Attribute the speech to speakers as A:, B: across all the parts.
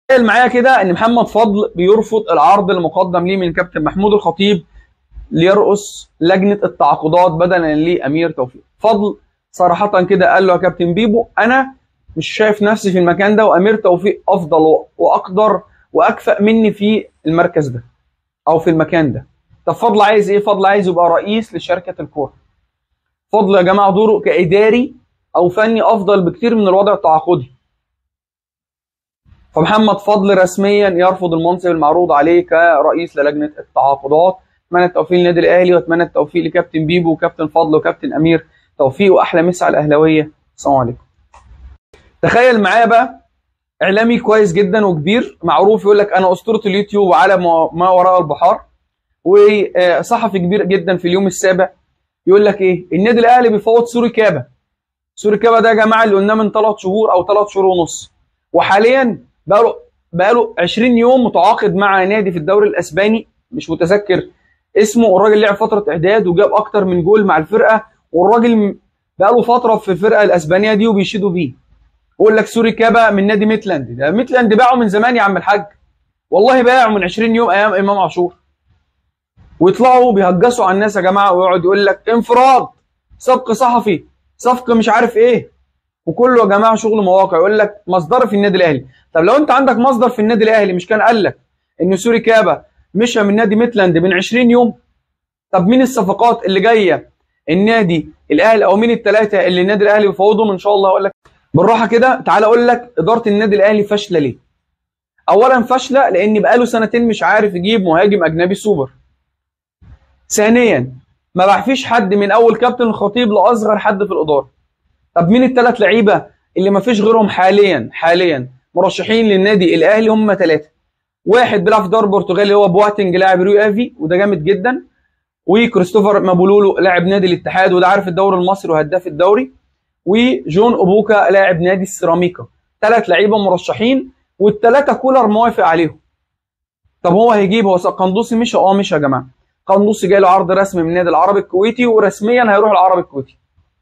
A: تخيل معايا كده ان محمد فضل بيرفض العرض المقدم ليه من كابتن محمود الخطيب ليرأس لجنه التعاقدات بدلا لامير توفيق. فضل صراحه كده قال له يا كابتن بيبو انا مش شايف نفسي في المكان ده، وامير توفيق افضل واقدر واكفأ مني في المركز ده او في المكان ده. طب فضل عايز ايه؟ فضل عايز يبقى رئيس لشركه الكوره. فضل يا جماعه دوره كاداري او فني افضل بكتير من الوضع التعاقدي. فمحمد فضل رسميا يرفض المنصب المعروض عليه كرئيس للجنه التعاقدات. اتمنى التوفيق للنادي الاهلي، واتمنى التوفيق لكابتن بيبو وكابتن فضل وكابتن امير توفيق، واحلى مسا على الاهلاويه. السلام عليكم. تخيل معايا بقى اعلامي كويس جدا وكبير معروف يقول لك انا اسطوره اليوتيوب على ما وراء البحار، وصحفي كبير جدا في اليوم السابع يقول لك ايه؟ النادي الاهلي بيفاوض سوري كابا. سوري كابا ده يا جماعه اللي قلناه من 3 شهور او 3 شهور ونص، وحاليا بقاله 20 يوم متعاقد مع نادي في الدوري الاسباني مش متذكر اسمه. والراجل لعب فتره اعداد وجاب اكتر من جول مع الفرقه، والراجل بقاله فتره في الفرقه الاسبانيه دي وبيشيدوا بيه. يقول لك سوري كابا من نادي ميتلاند. ده ميتلاند باعه من زمان يا عم الحاج، والله باعه من 20 يوم ايام امام عاشور. ويطلعوا بيهجسوا على الناس يا جماعه، ويقعد يقول لك انفراد، سبق صحفي، صفقه مش عارف ايه، وكله يا جماعه شغل مواقع. يقول لك مصدر في النادي الاهلي. طب لو انت عندك مصدر في النادي الاهلي مش كان قال لك ان سوري كابا مشى من نادي ميتلاند من 20 يوم؟ طب مين الصفقات اللي جايه النادي الاهلي، او مين الثلاثه اللي النادي الاهلي بيفاوضهم ان شاء الله؟ اقول لك بالراحه كده. تعال اقول لك اداره النادي الاهلي فاشله ليه. اولا فاشله لان بقاله سنتين مش عارف يجيب مهاجم اجنبي سوبر. ثانيا ما فيش حد من اول كابتن الخطيب لاصغر حد في الاداره. طب مين الثلاث لعيبه اللي ما فيش غيرهم حاليا مرشحين للنادي الاهلي؟ هم ثلاثه. واحد بيلعب في الدوري البرتغالي هو بواتنج لاعب ريو افي وده جامد جدا، وكريستوفر مابولولو لاعب نادي الاتحاد وده عارف الدوري المصري وهداف الدوري، وجون اوبوكا لاعب نادي السيراميكا. 3 لعيبه مرشحين والثلاثه كولر موافق عليهم. طب هو هيجيب؟ هو قندوسي مش يا جماعه. قندوسي جاي له عرض رسمي من النادي العربي الكويتي ورسميا هيروح العربي الكويتي.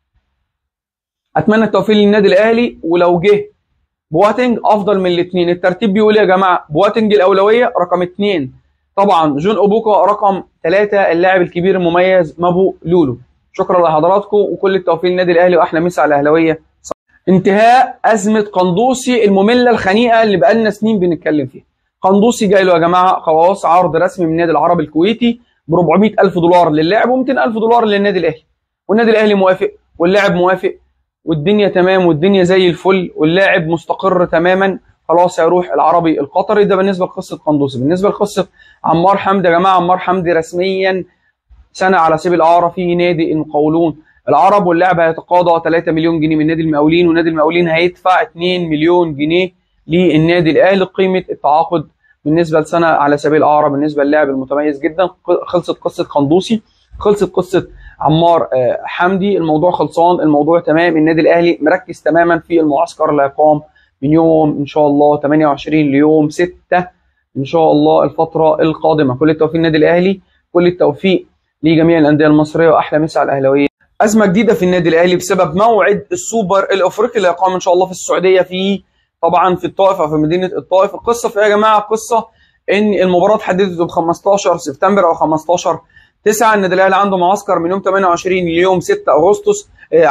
A: اتمنى التوفيق للنادي الاهلي، ولو جه بواتنج افضل من الاثنين. الترتيب بيقول يا جماعه بواتنج الاولويه رقم 2، طبعا جون اوبوكا رقم 3 اللاعب الكبير المميز مابو لولو. شكرا لحضراتكم وكل التوفيق للنادي الاهلي، واحلى مسا على الاهلاويه. انتهاء ازمه قندوسي الممله الخنيقه اللي بقالنا سنين بنتكلم فيها. قندوسي جاي له يا جماعه خلاص عرض رسمي من النادي العربي الكويتي ب 400,000 دولار للاعب و200,000 دولار للنادي الاهلي، والنادي الاهلي موافق واللاعب موافق والدنيا تمام والدنيا زي الفل واللاعب مستقر تماما. خلاص هيروح العربي القطري. ده بالنسبه لقصه قندوسي. بالنسبه لقصه عمار حمدي يا جماعه، عمار حمدي رسميا سنه على سبيل الاعاره في نادي المقاولون العرب، واللاعب هيتقاضى 3 مليون جنيه من نادي المقاولين، ونادي المقاولين هيدفع 2 مليون جنيه للنادي الاهلي. قيمه التعاقد بالنسبه لسنه على سبيل الاعاره بالنسبه للاعب المتميز جدا. خلصت قصه قندوسي، خلصت قصه عمار حمدي. الموضوع خلصان، الموضوع تمام. النادي الاهلي مركز تماما في المعسكر اللي هيقام من يوم ان شاء الله 28 ليوم 6 ان شاء الله الفتره القادمه. كل التوفيق للنادي الاهلي، كل التوفيق لجميع الانديه المصريه، واحلى مسا على الاهلاويه. ازمه جديده في النادي الاهلي بسبب موعد السوبر الافريقي اللي هيقام ان شاء الله في السعوديه، طبعا في الطائف او في مدينه الطائف. القصه في ايه يا جماعه؟ القصه ان المباراه اتحددت ب 15 سبتمبر او 15/9. النادي الاهلي عنده معسكر من يوم 28 ليوم 6 اغسطس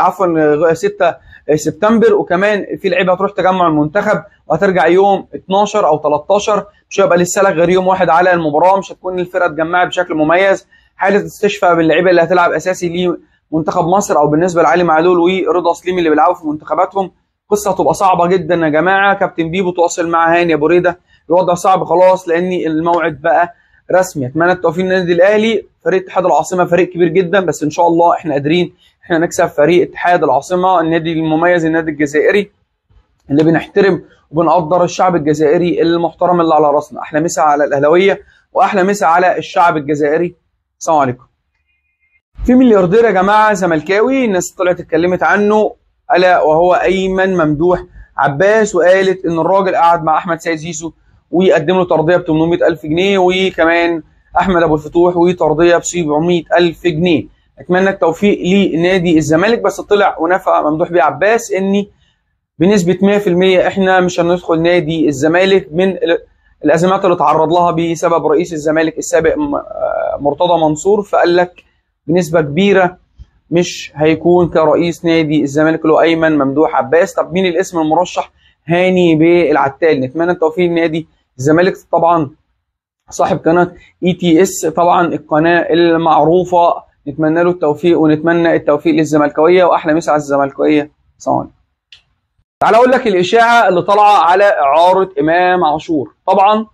A: 6 سبتمبر، وكمان في لعيبه هتروح تجمع المنتخب وهترجع يوم 12 او 13. مش هيبقى لسه لك غير يوم واحد على المباراه. مش هتكون الفرقه اتجمعت بشكل مميز. حاله استشفاء باللعيبه اللي هتلعب اساسي لمنتخب مصر او بالنسبه لعلي معلول ورضا سليم اللي بيلعبوا في منتخباتهم. قصه هتبقى صعبه جدا يا جماعه. كابتن بيبو تواصل مع هاني ابو ريده، الوضع صعب خلاص لان الموعد بقى رسمي. اتمنى التوفيق للنادي الاهلي. فريق اتحاد العاصمه فريق كبير جدا، بس ان شاء الله احنا قادرين احنا نكسب فريق اتحاد العاصمه، النادي المميز، النادي الجزائري اللي بنحترم وبنقدر الشعب الجزائري المحترم اللي على راسنا. احلى مسا على الاهلاويه واحلى مسا على الشعب الجزائري. السلام عليكم. في ملياردير يا جماعه زملكاوي الناس طلعت اتكلمت عنه، الا وهو ايمن ممدوح عباس، وقالت ان الراجل قعد مع احمد سيد زيزو ويقدم له ترضيه ب 800,000 جنيه، وكمان احمد ابو الفتوح وترضيه ب 700,000 جنيه. اتمنى التوفيق لنادي الزمالك. بس طلع ونفى ممدوح بيه عباس ان بنسبه 100% احنا مش هندخل نادي الزمالك من الازمات اللي تعرض لها بسبب رئيس الزمالك السابق مرتضى منصور، فقال لك بنسبه كبيره مش هيكون كرئيس نادي الزمالك اللي هو ايمن ممدوح عباس. طب مين الاسم المرشح؟ هاني بالعتال. نتمنى التوفيق لنادي الزمالك. طبعا صاحب قناه ETS، طبعا القناه المعروفه، نتمنى له التوفيق ونتمنى التوفيق للزملكاويه، واحلى مسا على الزملكاويه. سلام. تعال اقول لك الاشاعه اللي طالعه على اعاره امام عاشور. طبعا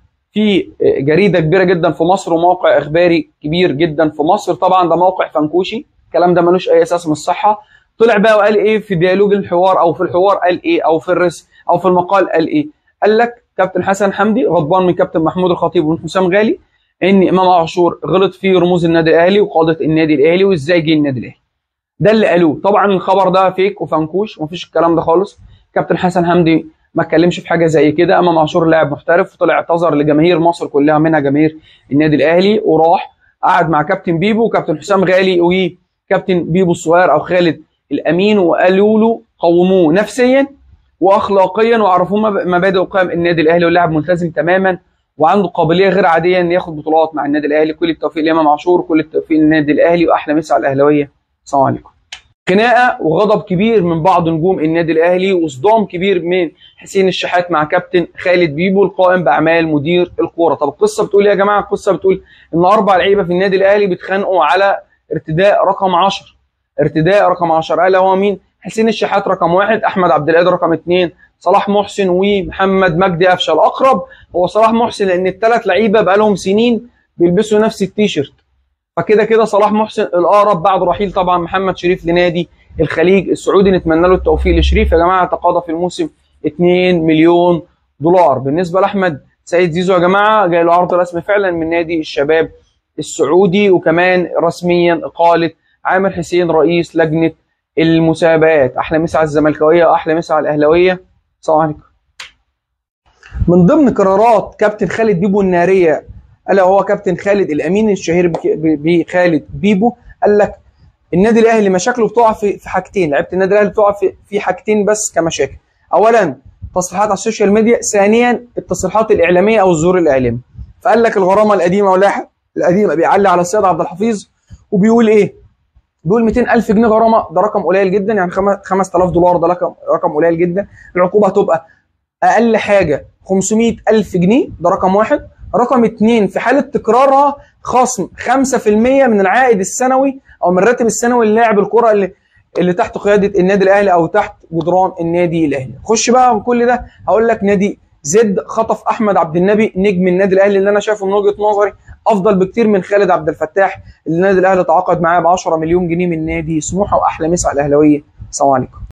A: في جريده كبيره جدا في مصر وموقع اخباري كبير جدا في مصر، طبعا ده موقع فنكوشي، الكلام ده ملوش اي اساس من الصحه. طلع بقى وقال ايه في ديالوج الحوار، او في الحوار قال ايه، او في الرس او في المقال قال ايه. قال لك كابتن حسن حمدي غضبان من كابتن محمود الخطيب ومن حسام غالي ان امام عاشور غلط في رموز النادي الاهلي وقاده النادي الاهلي وازاي جه النادي الاهلي. ده اللي قالوه. طبعا الخبر ده فيك وفنكوش ومفيش الكلام ده خالص. كابتن حسن حمدي ما اتكلمش في حاجه زي كده. امام عاشور لاعب محترف، طلع اعتذر لجماهير مصر كلها منها جماهير النادي الاهلي، وراح قعد مع كابتن بيبو وكابتن حسام غالي وكابتن بيبو الصغير او خالد الامين، وقالوا له قوموه نفسيا واخلاقيا وعرفوه مبادئ وقيم النادي الاهلي، واللاعب ملتزم تماما وعنده قابليه غير عاديه ان ياخد بطولات مع النادي الاهلي. كل التوفيق لامام عاشور وكل التوفيق للنادي الاهلي، واحلى مسا على الاهلاويه. السلام عليكم. خناقه وغضب كبير من بعض نجوم النادي الاهلي وصدام كبير من حسين الشحات مع كابتن خالد بيبو القائم باعمال مدير الكوره. طب القصه بتقول ايه يا جماعه؟ القصه بتقول ان 4 لعيبه في النادي الاهلي بيتخانقوا على ارتداء رقم 10. ارتداء رقم 10 قال هو مين؟ حسين الشحات رقم 1، احمد عبد القادر رقم 2، صلاح محسن ومحمد مجدي قفشه. الاقرب هو صلاح محسن لان ال3 لعيبه بقى لهم سنين بيلبسوا نفس التيشيرت، فكده كده صلاح محسن الاقرب بعد رحيل طبعا محمد شريف لنادي الخليج السعودي. نتمنى له التوفيق لشريف يا جماعه، تقاضى في الموسم 2 مليون دولار. بالنسبه لاحمد سيد زيزو يا جماعه جاي له عرض رسمي فعلا من نادي الشباب السعودي، وكمان رسميا اقاله عامر حسين رئيس لجنه المسابقات. احلى مسا على الزملكاويه واحلى مسا على الاهلاويه. السلام عليكم. من ضمن قرارات كابتن خالد بيبو الناريه، الا هو كابتن خالد الامين الشهير بخالد بيبو، قال لك النادي الاهلي مشاكله بتقع في حاجتين، لعيبه النادي الاهلي بتقع في حاجتين بس كمشاكل. اولا تصريحات على السوشيال ميديا، ثانيا التصريحات الاعلاميه او الظهور الاعلامي. فقال لك الغرامه القديمه واللائحه القديمه بيعلي على السيد عبد الحفيظ وبيقول ايه؟ بيقول 200,000 جنيه غرامه، ده رقم قليل جدا، يعني 5000 دولار ده رقم قليل جدا. العقوبه هتبقى اقل حاجه 500,000 جنيه، ده رقم 1. رقم 2 في حاله تكرارها خصم 5% من العائد السنوي او من الراتب السنوي للاعب الكره اللي تحت قياده النادي الاهلي او تحت جدران النادي الاهلي. خش بقى من كل ده هقول لك نادي زد خطف احمد عبد النبي نجم النادي الاهلي اللي انا شايفه من وجهه نظري افضل بكتير من خالد عبد الفتاح اللي النادي الاهلي تعاقد معاه ب 10 مليون جنيه من نادي سموحه. واحلى مسا على الاهلاويه. السلام عليكم.